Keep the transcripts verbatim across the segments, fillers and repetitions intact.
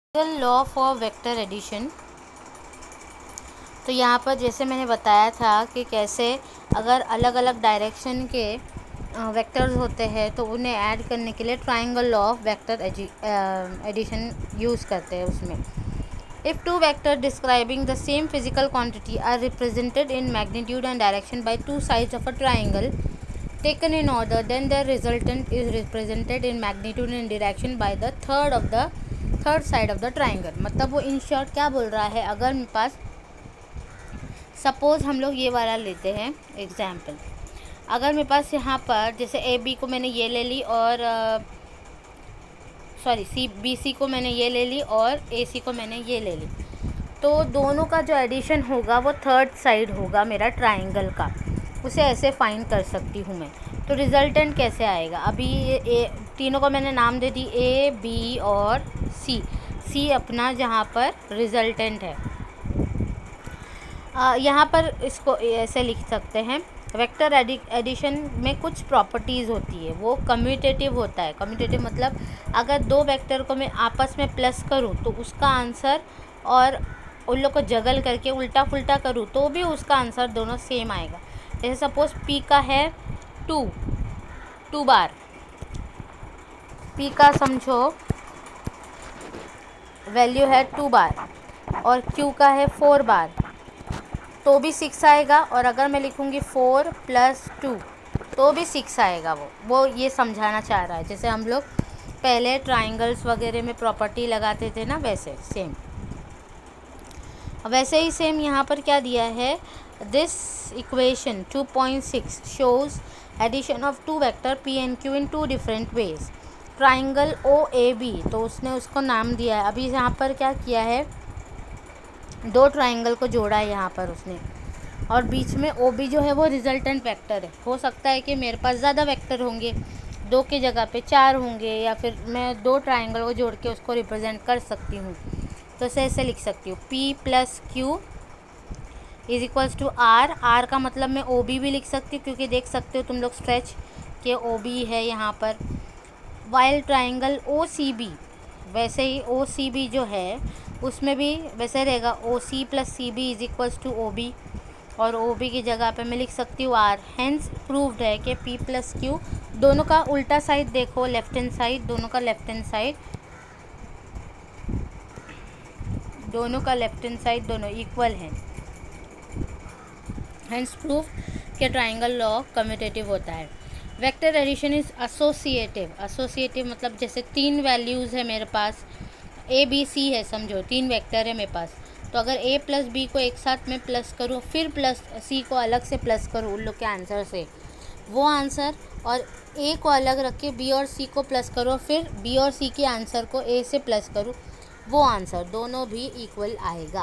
Law for vector addition. तो यहाँ पर जैसे मैंने बताया था कि कैसे अगर अलग अलग डायरेक्शन के वेक्टर्स होते हैं तो उन्हें ऐड करने के लिए triangle law of vector addition use करते हैं। उसमें if two vector describing the same physical quantity are represented in magnitude and direction by two sides of a triangle taken in order, then their resultant is represented in magnitude and direction by the third of the third side of the triangle। मतलब वो in short क्या बोल रहा है, अगर मेरे पास suppose हम लोग ये वाला लेते हैं एग्जाम्पल, अगर मेरे पास यहाँ पर जैसे ए बी को मैंने ये ले ली और सॉरी सी बी सी को मैंने ये ले ली और ए सी को मैंने ये ले ली, तो दोनों का जो एडिशन होगा वो थर्ड साइड होगा मेरा ट्राइंगल का। उसे ऐसे फाइंड कर सकती हूँ मैं। तो रिज़ल्टेंट कैसे आएगा, अभी ये तीनों को मैंने नाम दे दी ए बी और सी। सी अपना जहाँ पर रिज़ल्टेंट है, यहाँ पर इसको ऐसे लिख सकते हैं। वेक्टर एडि एडिशन में कुछ प्रॉपर्टीज़ होती है, वो कम्यूटेटिव होता है। कम्यूटेटिव मतलब अगर दो वेक्टर को मैं आपस में प्लस करूँ तो उसका आंसर, और उन लोग को जगल करके उल्टा पुल्टा करूँ तो भी उसका आंसर दोनों सेम आएगा। जैसे सपोज P का है टू टू बार, P का समझो वैल्यू है टू बार और Q का है फोर बार, तो भी सिक्स आएगा। और अगर मैं लिखूँगी फोर प्लस टू तो भी सिक्स आएगा। वो वो ये समझाना चाह रहा है, जैसे हम लोग पहले ट्राइंगल्स वगैरह में प्रॉपर्टी लगाते थे ना, वैसे सेम वैसे ही सेम यहाँ पर क्या दिया है, this equation two point six shows addition of two vector p and q in two different ways। Triangle O A B, तो उसने उसको नाम दिया है। अभी यहाँ पर क्या किया है, दो ट्राइंगल को जोड़ा है यहाँ पर उसने, और बीच में ओ बी जो है वो रिजल्टेंट वेक्टर है। हो सकता है कि मेरे पास ज़्यादा वेक्टर होंगे, दो की जगह पे चार होंगे, या फिर मैं दो ट्राइंगल को जोड़ के उसको रिप्रेजेंट कर सकती हूँ। तो इसे ऐसे लिख सकती हूँ, p plus Q is equals to R. R का मतलब मैं ओ बी भी लिख सकती हूँ, क्योंकि देख सकते हो तुम लोग स्ट्रेच के ओ बी है यहाँ पर। While triangle O C B, वैसे ही ओ सी बी जो है उसमें भी वैसे रहेगा, O C plus C B is equals to O B, और ओ बी की जगह पे मैं लिख सकती हूँ आर। हैंस प्रूव्ड है कि p प्लस क्यू दोनों का उल्टा साइड देखो, लेफ्ट हैंड साइड, दोनों का लेफ्ट हैंड साइड दोनों का लेफ्ट हैंड साइड दोनों इक्वल हैं। हैंस प्रूफ कि ट्राइंगल लॉ कम्यूटेटिव होता है। Vector addition is associative. Associative मतलब जैसे तीन वैल्यूज़ है मेरे पास, ए बी सी है, समझो तीन वेक्टर है मेरे पास, तो अगर ए प्लस बी को एक साथ में प्लस करूँ, फिर प्लस सी को अलग से प्लस करूँ उन लोग के आंसर से, वो आंसर, और ए को अलग रख के बी और सी को प्लस करो, फिर बी और सी के आंसर को ए से प्लस करूँ, वो आंसर दोनों भी इक्वल आएगा।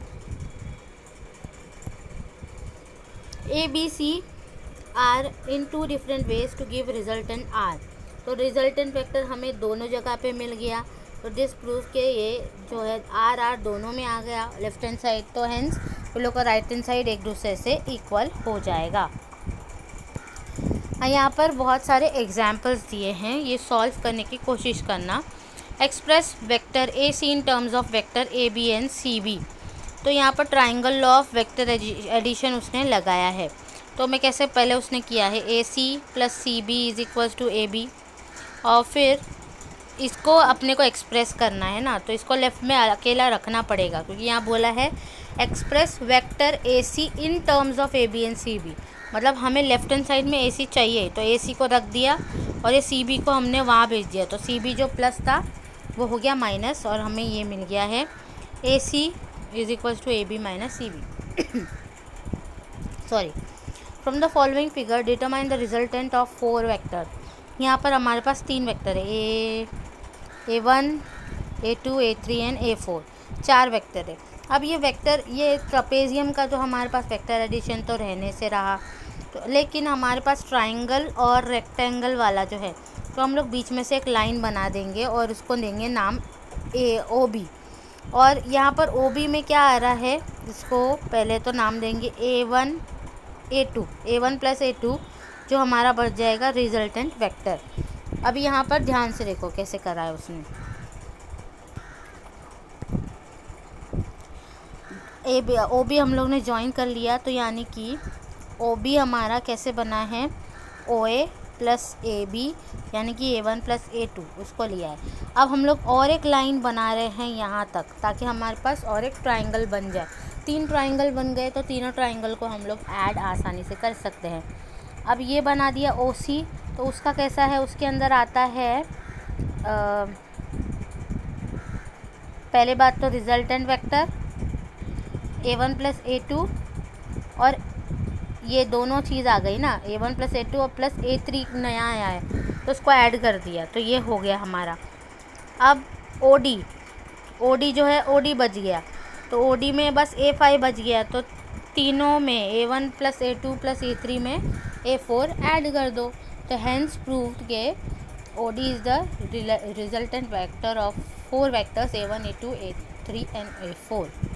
A B C are in two different ways to give resultant R. तो रिजल्टेंट वेक्टर हमें दोनों जगह पे मिल गया, तो दिस प्रूफ के ये जो है आर आर दोनों में आ गया लेफ्ट हैंड साइड, तो हैंस उन लोग का राइट हैंड साइड एक दूसरे से इक्वल हो जाएगा। यहाँ पर बहुत सारे एग्जाम्पल्स दिए हैं, ये सॉल्व करने की कोशिश करना। Express vector A C in terms of vector A B and C B. तो यहाँ पर triangle law of vector addition उसने लगाया है। तो मैं कैसे, पहले उसने किया है A C plus C B is equals to A B, और फिर इसको अपने को एक्सप्रेस करना है ना, तो इसको लेफ़्ट में अकेला रखना पड़ेगा, क्योंकि यहाँ बोला है express vector A C in terms of A B and C B. मतलब हमें लेफ्ट हैंड साइड में ए सी चाहिए, तो ए सी को रख दिया और ये सी बी को हमने वहाँ भेज दिया, तो सी बी जो प्लस था वो हो गया माइनस, और हमें ये मिल गया है A C is equals to A B minus C B. Sorry, from the following figure determine the resultant of four vector. यहाँ पर हमारे पास तीन वेक्टर है, A A one A two A three and A four, चार vector है। अब ये वेक्टर, ये ट्रपेजियम का जो हमारे पास वेक्टर एडिशन तो रहने से रहा, तो लेकिन हमारे पास ट्राइंगल और रेक्टेंगल वाला जो है, तो हम लोग बीच में से एक लाइन बना देंगे और उसको देंगे नाम ए ओ बी। और यहाँ पर ओ बी में क्या आ रहा है, इसको पहले तो नाम देंगे A one A two, A one plus A two, जो हमारा बच जाएगा रिजल्टेंट वेक्टर। अभी यहाँ पर ध्यान से देखो कैसे करा है उसने। ए बी ओ बी हम लोग ने ज्वाइन कर लिया, तो यानी कि ओ बी हमारा कैसे बना है, ओ ए प्लस ए बी, यानी कि A one plus A two उसको लिया है। अब हम लोग और एक लाइन बना रहे हैं यहाँ तक, ताकि हमारे पास और एक ट्राइंगल बन जाए। तीन ट्राइंगल बन गए तो तीनों ट्राइंगल को हम लोग ऐड आसानी से कर सकते हैं। अब ये बना दिया ओ सी, तो उसका कैसा है, उसके अंदर आता है आ, पहले बात तो resultant vector A one plus A two, और ये दोनों चीज़ आ गई ना, A one plus A two और प्लस ए थ्री नया आया है तो उसको ऐड कर दिया, तो ये हो गया हमारा। अब ओ डी, ओ डी जो है ओ डी बच गया, तो ओ डी में बस ए फाइव बच गया, तो तीनों में A one plus A two plus A three में ए फोर ऐड कर दो। तो हैंस प्रूव्ड के O D is the resultant vector of four vectors A one A two A three and A four.